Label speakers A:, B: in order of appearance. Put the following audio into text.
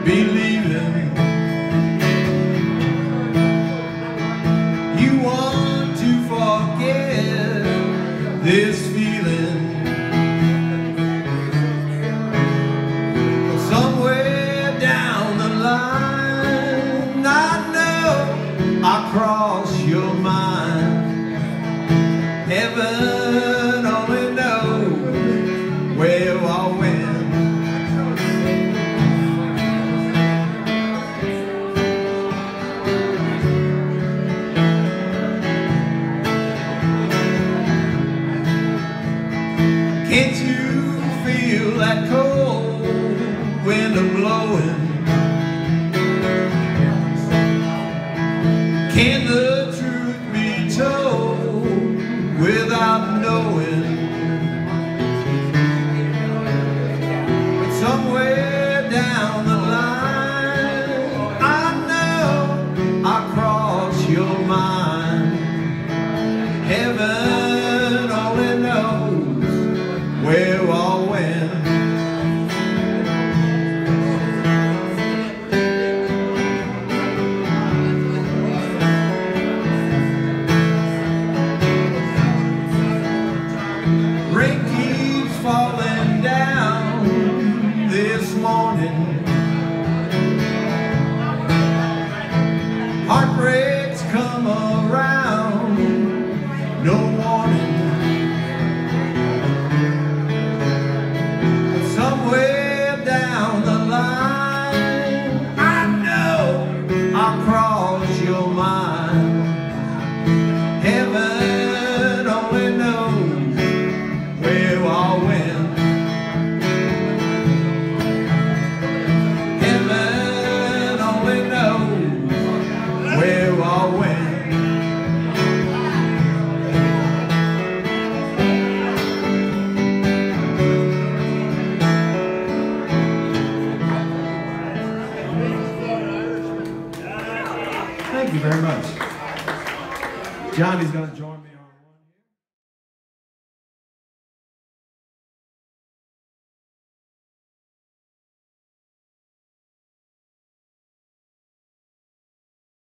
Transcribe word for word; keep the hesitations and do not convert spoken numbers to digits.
A: be leaving. You want to forget this feeling. Somewhere down the line, I know I cross your mind. Heaven only knows where or when. Can't you feel that cold wind blowing? Can the truth be told without knowing? But somewhere down the line, I know I cross your mind. Heaven only knows where or when. Rain keeps falling down this morning. Heartbreaks come around, no warning. Somewhere down the line, I know I'll cross your mind. Heaven only knows where or when. Heaven only knows where or when. Thank you very much. Johnny's going to join me.